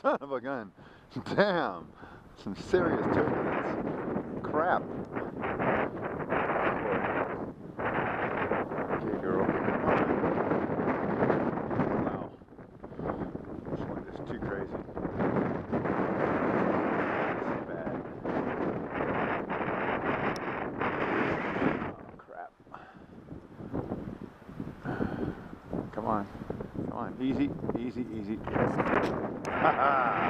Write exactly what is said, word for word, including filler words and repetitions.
son of a gun. Damn. Some serious turbulence. Crap. Okay, girl. Wow. This one is too crazy. This is bad. Oh, crap. Come on. Come on. Easy, easy, easy. Ha ha!